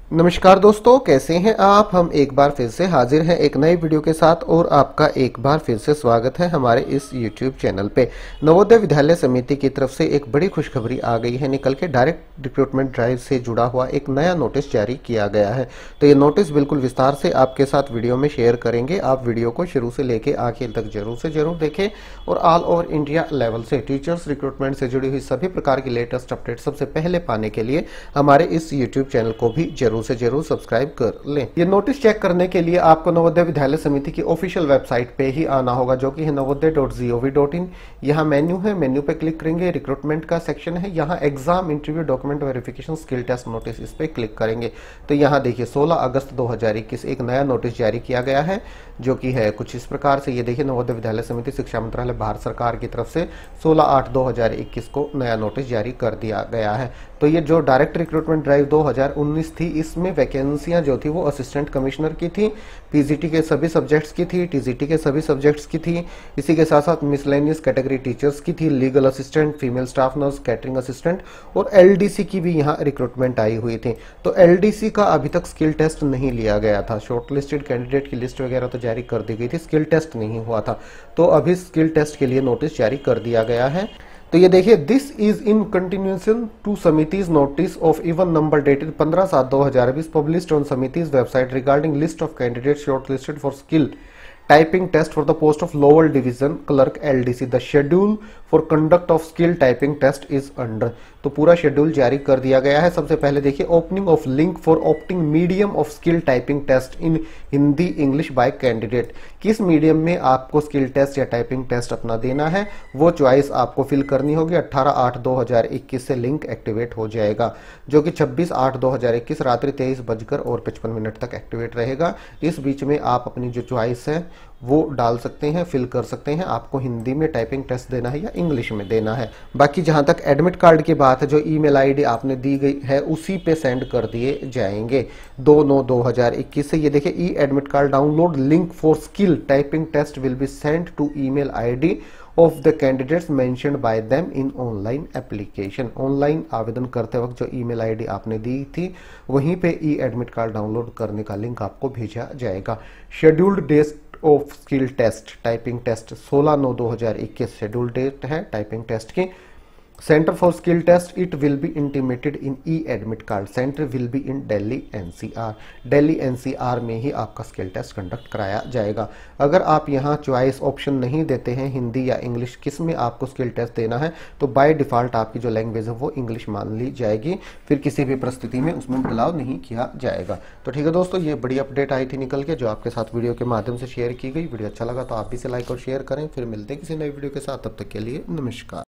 नमस्कार दोस्तों, कैसे हैं आप। हम एक बार फिर से हाजिर हैं एक नई वीडियो के साथ और आपका एक बार फिर से स्वागत है हमारे इस YouTube चैनल पे। नवोदय विद्यालय समिति की तरफ से एक बड़ी खुशखबरी आ गई है निकल के। डायरेक्ट रिक्रूटमेंट ड्राइव से जुड़ा हुआ एक नया नोटिस जारी किया गया है। तो ये नोटिस बिल्कुल विस्तार से आपके साथ वीडियो में शेयर करेंगे। आप वीडियो को शुरू से लेके आखिर तक जरूर से जरूर देखें और ऑल ओवर इंडिया लेवल से टीचर्स रिक्रूटमेंट से जुड़ी हुई सभी प्रकार की लेटेस्ट अपडेट सबसे पहले पाने के लिए हमारे इस YouTube चैनल को भी जरूर से जरूर सब्सक्राइब कर लें। ये नोटिस चेक करने के लिए आपको नवोदय विद्यालय समिति की ऑफिशियल वेबसाइट पे ही आना होगा, जो कि है navodaya.gov.in। यहाँ मेन्यू है, मेन्यू पे क्लिक करेंगे, रिक्रूटमेंट का सेक्शन है, यहाँ exam interview document verification skill test notice, इस पे क्लिक करेंगे तो यहाँ देखिए 16 अगस्त 2021 एक नया नोटिस जारी किया गया है, जो कि है कुछ इस प्रकार से। ये देखिए नवोदय विद्यालय समिति शिक्षा मंत्रालय भारत सरकार की तरफ से 16/8/2021 को नया नोटिस जारी कर दिया गया है। तो ये जो डायरेक्ट रिक्रूटमेंट ड्राइव 2019 थी, इसमें वैकेंसियां जो थी वो असिस्टेंट कमिश्नर की थी, पीजीटी के सभी सब्जेक्ट्स की थी, टीजीटी के सभी सब्जेक्ट्स की थी, इसी के साथ साथ मिसलेनियस कैटेगरी टीचर्स की थी, legal assistant, female staff nurse, catering assistant और एलडीसी की भी यहाँ रिक्रूटमेंट आई हुई थी। तो एलडीसी का अभी तक स्किल टेस्ट नहीं लिया गया था। शॉर्टलिस्टेड कैंडिडेट की लिस्ट वगैरह तो जारी कर दी गई थी, स्किल टेस्ट नहीं हुआ था। तो अभी स्किल टेस्ट के लिए नोटिस जारी कर दिया गया है। तो ये देखिए, this is in continuation to समितिज notice of even number dated 15/7/2020 published on समितिज website regarding list of candidates shortlisted for skill typing test for the post of lower division clerk LDC. The schedule for conduct of skill typing test is under. तो पूरा schedule जारी कर दिया गया है। सबसे पहले देखिए, opening of link for opting medium of skill typing test in Hindi English by candidate. किस मीडियम में आपको स्किल टेस्ट या टाइपिंग टेस्ट अपना देना है वो चॉइस आपको फिल करनी होगी। 18/8/2021 से लिंक एक्टिवेट हो जाएगा, जो कि 26/8/2021 रात्रि 23:55 तक एक्टिवेट रहेगा। इस बीच में आप अपनी जो चॉइस है वो डाल सकते हैं, फिल कर सकते हैं। आपको हिंदी में टाइपिंग टेस्ट देना है या इंग्लिश में देना है। बाकी जहां तक एडमिट कार्ड की बात है, जो ईमेल आईडी आपने दी गई है उसी पे सेंड कर दिए जाएंगे 2/9/2021 से। ये देखिए, e admit card download link for skill typing test will be sent to email ID of the candidates mentioned by them in online application. Online आवेदन करते वक्त जो ईमेल आईडी आपने दी थी वहीं पे ई एडमिट कार्ड डाउनलोड करने का लिंक आपको भेजा जाएगा। Scheduled date of skill test typing test 16/9/2021 schedule date है टाइपिंग टेस्ट की। Centre for skill test it will be intimated in e admit card. Centre will be in Delhi NCR. Delhi NCR में ही आपका स्किल टेस्ट कंडक्ट कराया जाएगा। अगर आप यहाँ चॉइस ऑप्शन नहीं देते हैं हिंदी या इंग्लिश किस में आपको स्किल टेस्ट देना है, तो बाय डिफॉल्ट आपकी जो लैंग्वेज है वो इंग्लिश मान ली जाएगी। फिर किसी भी परिस्थिति में उसमें बदलाव नहीं किया जाएगा। तो ठीक है दोस्तों, ये बड़ी अपडेट आई थी निकल के, जो आपके साथ वीडियो के माध्यम से शेयर की गई। वीडियो अच्छा लगा तो आप भी इसे लाइक और शेयर करें। फिर मिलते हैं किसी नई वीडियो के साथ, तब तक के लिए नमस्कार।